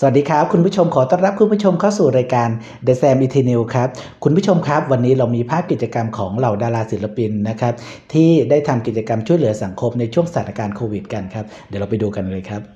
สวัสดีครับคุณผู้ชมขอต้อนรับคุณผู้ชมเข้าสู่รายการ The Sam ET News ครับคุณผู้ชมครับวันนี้เรามีภาพกิจกรรมของเหล่าดาราศิลปินนะครับที่ได้ทำกิจกรรมช่วยเหลือสังคมในช่วงสถานการณ์โควิดกันครับเดี๋ยวเราไปดูกันเลยครับ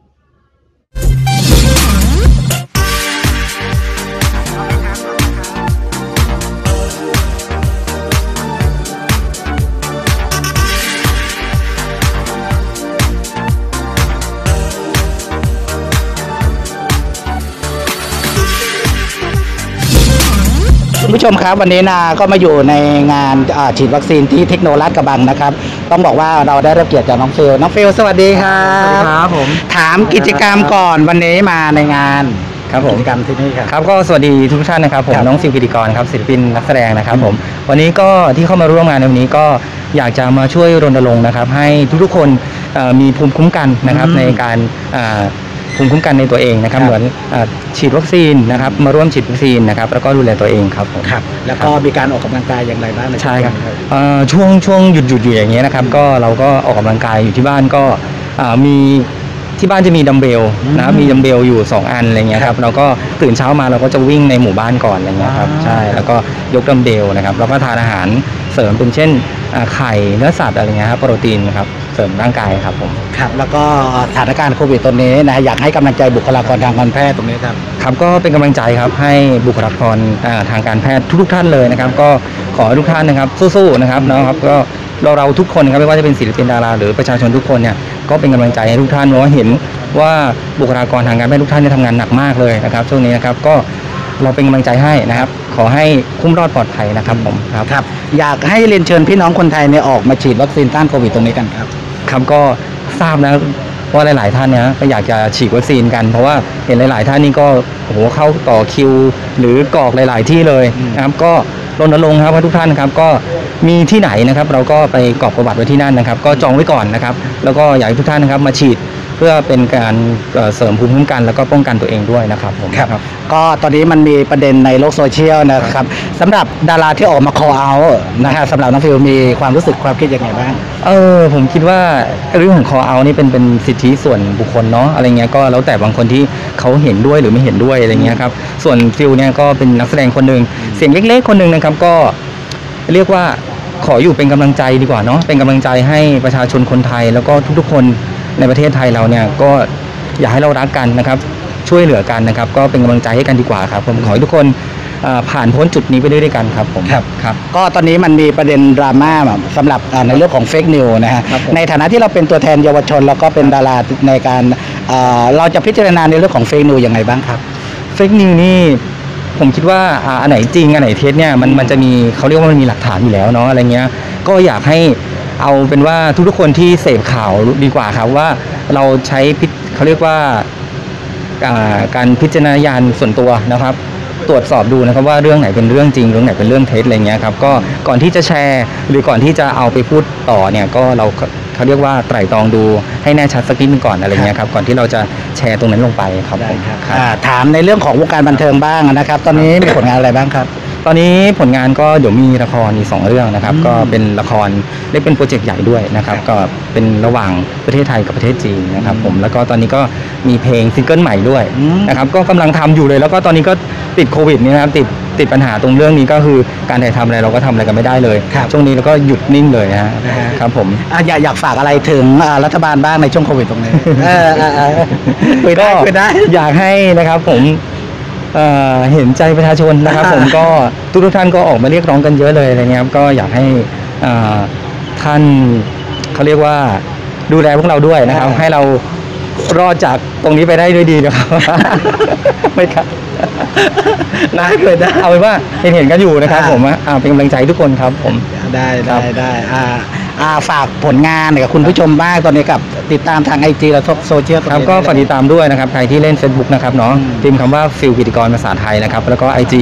คุณผู้ชมครับวันนี้นาก็มาอยู่ในงานฉีดวัคซีนที่เทคโนโลยีลาดกระบังนะครับต้องบอกว่าเราได้รับเกียรติจากน้องฟิลสวัสดีครับสวัสดีครับผมถามกิจกรรมก่อนวันนี้มาในงานครับผมกิจกรรมที่นี่ครับก็สวัสดีทุกท่านนะครับผมน้องฟิลกิติกรครับศิลปินนักแสดงนะครับผมวันนี้ก็ที่เข้ามาร่วมงานในวันนี้ก็อยากจะมาช่วยรณรงค์นะครับให้ทุกๆคนมีภูมิคุ้มกันนะครับในการภูมิคุ้มกันในตัวเองนะครับเหมือนฉีดวัคซีนนะครับมาร่วมฉีดวัคซีนนะครับแล้วก็ดูแลตัวเองครับผมครับแล้วก็มีการออกกำลังกายอย่างไรบ้างใช่ครับช่วงหยุดอยู่อย่างเงี้ยนะครับก็เราก็ออกกำลังกายอยู่ที่บ้านก็มีที่บ้านจะมีดัมเบลนะครับมีดัมเบลอยู่2อันอะไรเงี้ยครับเราก็ตื่นเช้ามาเราก็จะวิ่งในหมู่บ้านก่อนอะไรเงี้ยครับใช่แล้วก็ยกดัมเบลนะครับแล้วก็ทานอาหารเสริมเป็นเช่นไข่เนื้อสัตว์อะไรเงี้ยครับโปรตีนครับเสริมร่างกายครับผมครับแล้วก็สถานการณ์โควิดตอนนี้นะอยากให้กำลังใจบุคลากรทางการแพทย์ตรงนี้ครับครับก็เป็นกำลังใจครับให้บุคลากรทางการแพทย์ทุกท่านเลยนะครับก็ขอให้ทุกท่านนะครับสู้ๆนะครับนะครับก็เราทุกคนครับไม่ว่าจะเป็นศิลปินดาราหรือประชาชนทุกคนเนี่ยก็เป็นกำลังใจให้ทุกท่านเพราะว่าเห็นว่าบุคลากรทางการแพทย์ทุกท่านทำงานหนักมากเลยนะครับช่วงนี้นะครับก็เราเป็นกำลังใจให้นะครับขอให้คุ้มรอดปลอดภัยนะครับผมครับอยากให้เรียนเชิญพี่น้องคนไทยเนี่ยออกมาฉีดวัคซีนต้านโควิดตรงนี้กันครับครับก็ทราบนะว่าหลายๆท่านเนี่ยก็อยากจะฉีดวัคซีนกันเพราะว่าเห็นหลายๆท่านนี่ก็โอ้โหเข้าต่อคิวหรือกรอกหลายๆที่เลยนะครับก็รณรงค์ครับว่าทุกท่านครับก็มีที่ไหนนะครับเราก็ไปกรอกประวัติไว้ที่นั่นนะครับก็จองไว้ก่อนนะครับแล้วก็อยากให้ทุกท่านนะครับมาฉีดเพื่อเป็นการเสริมภูมิคุ้มกันแล้วก็ป้องกันตัวเองด้วยนะครับผมครับก็ตอนนี้มันมีประเด็นในโลกโซเชียลนะครับสำหรับดาราที่ออกมา call out นะฮะสำหรับน้องฟิลมีความรู้สึกความคิดยังไงบ้างผมคิดว่าเรื่องของ call out นี่เป็นสิทธิส่วนบุคคลเนาะอะไรเงี้ยก็แล้วแต่บางคนที่เขาเห็นด้วยหรือไม่เห็นด้วยอะไรเงี้ยครับส่วนฟิลเนี่ยก็เป็นนักแสดงคนหนึ่งเสียงเล็กๆคนหนึ่งนะครับก็เรียกว่าขออยู่เป็นกำลังใจดีกว่าเนาะเป็นกำลังใจให้ประชาชนคนไทยแล้วก็ทุกๆคนในประเทศไทยเราเนี่ยก็อยากให้เรารักกันนะครับช่วยเหลือกันนะครับก็เป็นกำลังใจให้กันดีกว่าครับผมขอให้ทุกคนผ่านพ้นจุดนี้ไปด้วยกันครับผมครับก็ตอนนี้มันมีประเด็นดราม่าสำหรับในเรื่องของเฟกนิวนะฮะในฐานะที่เราเป็นตัวแทนเยาวชนแล้วก็เป็นดาราในการเราจะพิจารณาในเรื่องของเฟกนิวยังไงบ้างครับเฟกนิวนี่ผมคิดว่าอันไหนจริงอันไหนเท็จเนี่ยมันจะมีเขาเรียกว่ามันมีหลักฐานอยู่แล้วเนาะอะไรเงี้ยก็อยากให้เอาเป็นว่าทุกๆคนที่เสพข่าวดีกว่าครับว่าเราใช้เขาเรียกว่าการพิจารณาญาณส่วนตัวนะครับตรวจสอบดูนะครับว่าเรื่องไหนเป็นเรื่องจริงเรื่องไหนเป็นเรื่องเท็จอะไรเงี้ยครับก็ก่อนที่จะแชร์หรือก่อนที่จะเอาไปพูดต่อเนี่ยก็เขาเรียกว่าไตร่ตรองดูให้แน่ชัดสักนิดนึงก่อนอะไรเงี้ยครับก่อนที่เราจะแชร์ตรงนั้นลงไปครับถามในเรื่องของวงการบันเทิงบ้างนะครับตอนนี้มีผลงานอะไรบ้างครับตอนนี้ผลงานก็เดี๋ยวมีละครอีก2เรื่องนะครับก็เป็นละครได้เป็นโปรเจกต์ใหญ่ด้วยนะครับก็เป็นระหว่างประเทศไทยกับประเทศจีนนะครับผมแล้วก็ตอนนี้ก็มีเพลงซิงเกิลใหม่ด้วยนะครับก็กำลังทำอยู่เลยแล้วก็ตอนนี้ก็ติดโควิดนี่นะครับติดปัญหาตรงเรื่องนี้ก็คือการถ่ายทำอะไรเราก็ทำอะไรกันไม่ได้เลยช่วงนี้เราก็หยุดนิ่งเลยนะครับผมอยากฝากอะไรถึงรัฐบาลบ้างในช่วงโควิดตรงนี้ก็อยากให้นะครับผมเห็นใจประชาชนนะครับผมก็ทุกท่านก็ออกมาเรียกร้องกันเยอะเลยอะไรเงี้ยครับก็อยากให้ท่านเขาเรียกว่าดูแลพวกเราด้วยนะครับให้เรารอดจากตรงนี้ไปได้ด้วยดีนะครับไม่ครับน่าเกิดเอาเป็นว่าเห็นกันอยู่นะครับผมเป็นกำลังใจทุกคนครับผมได้ฝากผลงานกับคุณผู้ชมบ้างตอนนี้กับติดตามทาง IG และโซเชียลครับก็ฝากติดตามด้วยนะครับใครที่เล่น Facebook นะครับเนาะพิมพ์คำว่าฟิลกิติกรภาษาไทยนะครับแล้วก็ IG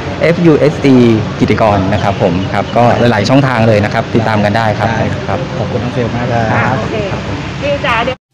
FUSD กิติกรนะครับผมครับก็หลายๆช่องทางเลยนะครับติดตามกันได้ครับขอบคุณน้องฟิลมากครับ